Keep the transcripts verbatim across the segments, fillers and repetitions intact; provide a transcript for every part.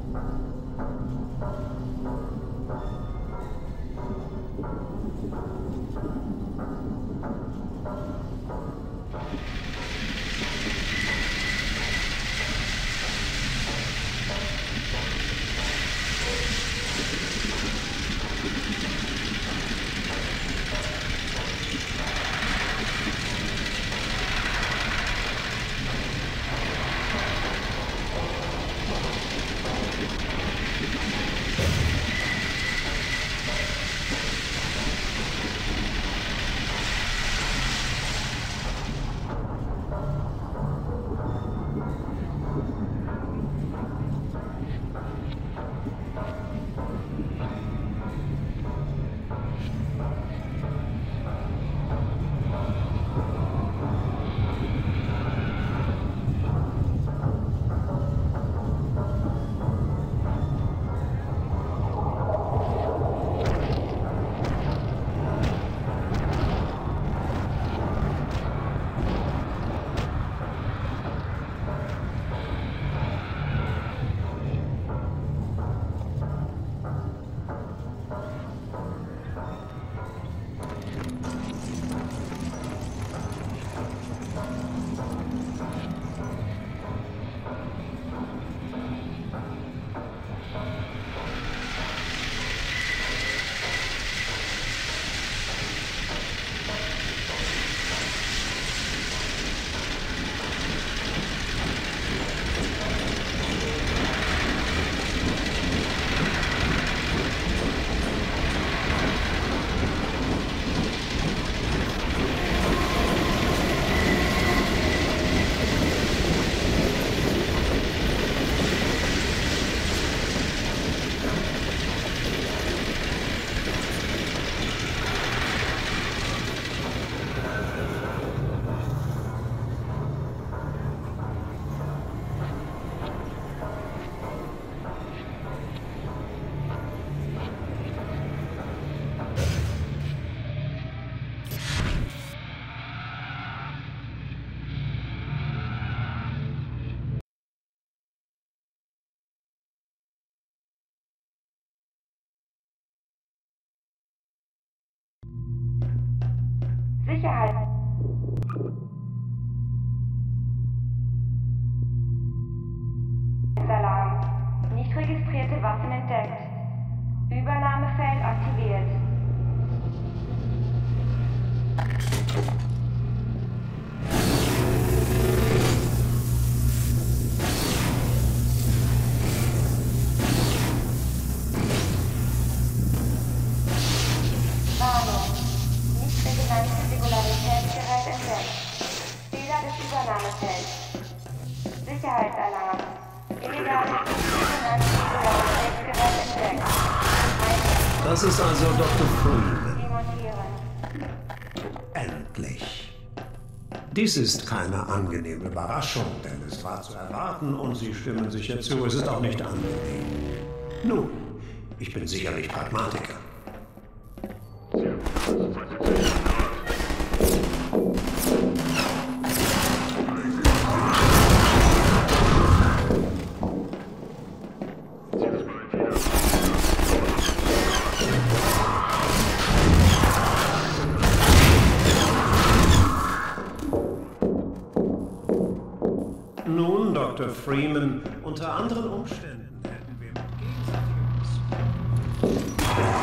Sicherheit. Alarm. Nicht registrierte Waffen entdeckt. Übernahmefeld aktiviert. Warnung. Nicht resonante Singularitätsgerät entdeckt. Fehler des Übernahmefelds. Sicherheitsalarm. Illegales resonante Singularitätsgerät entdeckt. Das ist also Doktor Freeman. Demontieren. Endlich. Dies ist keine angenehme Überraschung, denn es war zu erwarten und Sie stimmen sicher zu, es ist auch nicht angenehm. Nun, ich bin sicherlich Pragmatiker. Nun, Doktor Freeman, unter anderen Umständen hätten wir mit gegenseitigem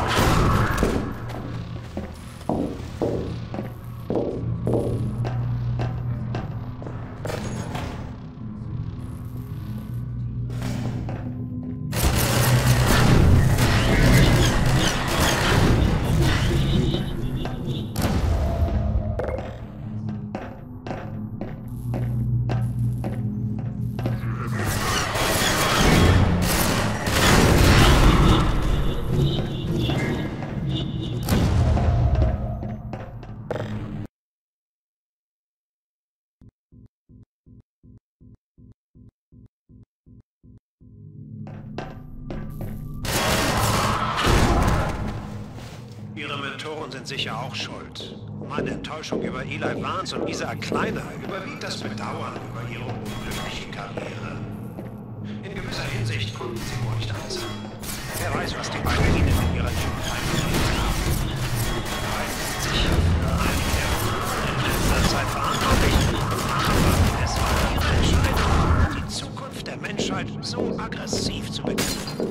Ihre Mentoren sind sicher auch schuld. Meine Enttäuschung über Eli Vance und Isaac Kleiner überwiegt das Bedauern über ihre unglückliche Karriere. In gewisser Hinsicht Vorsicht, gucken Sie wohl nicht alles an. Wer weiß, was die beiden Ihnen in ihrer Jugendheit gegeben haben. Halten Sie sich für einen der in letzter Zeit Verantwortlichen. Aber es war Ihre Entscheidung, die Zukunft der Menschheit so aggressiv zu bekämpfen.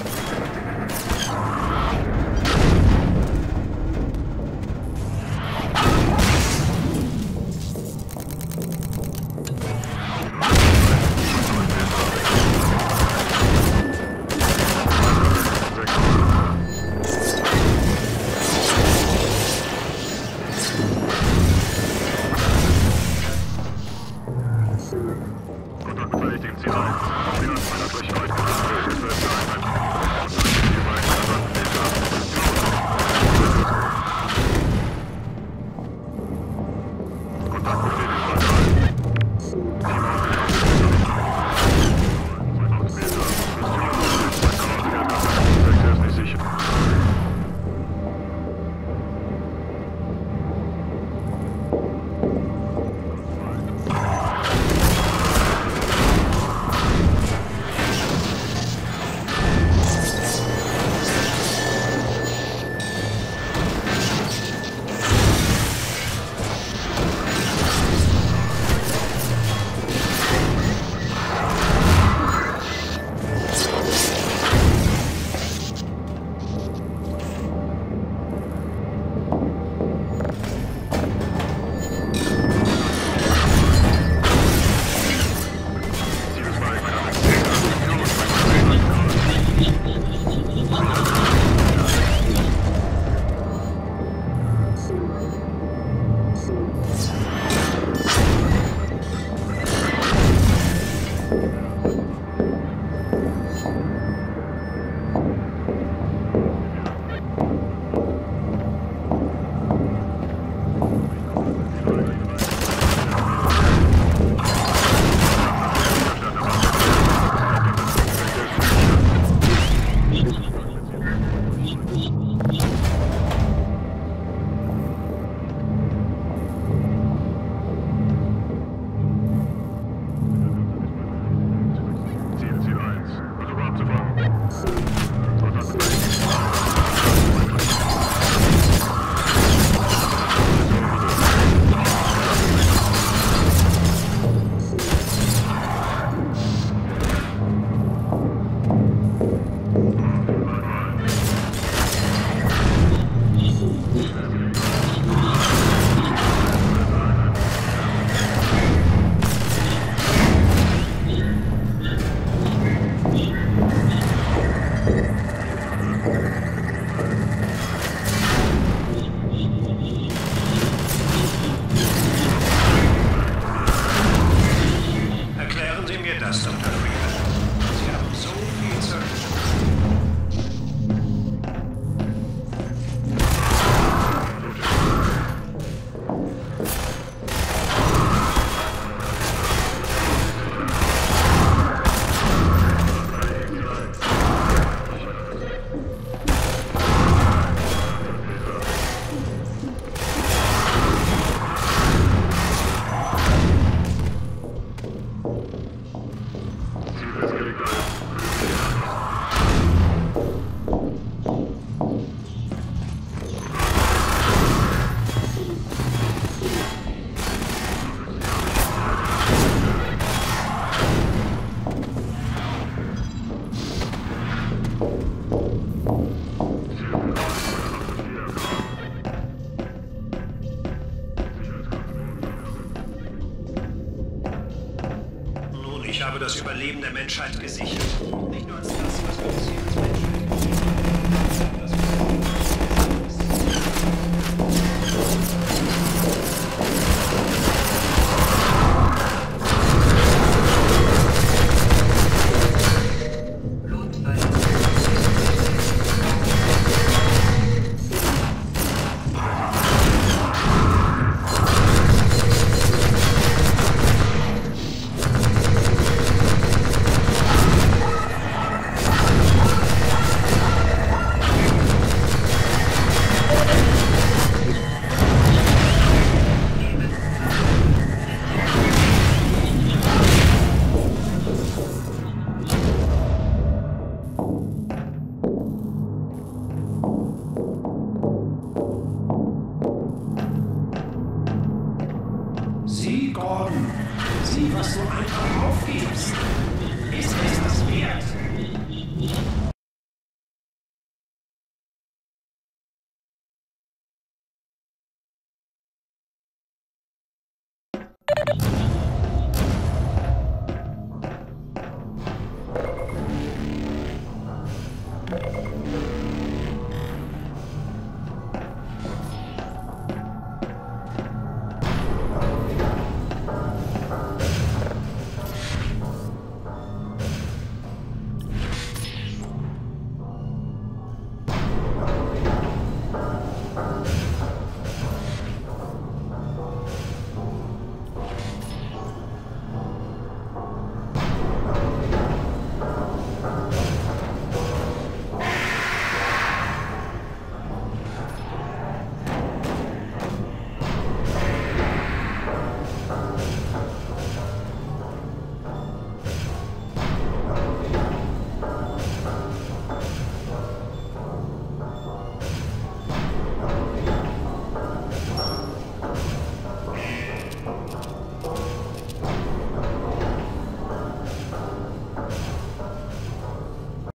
Ich habe das Überleben der Menschheit gesichert. Nicht nur als das, was wir bisher als Menschheit gesehen haben, sondern das,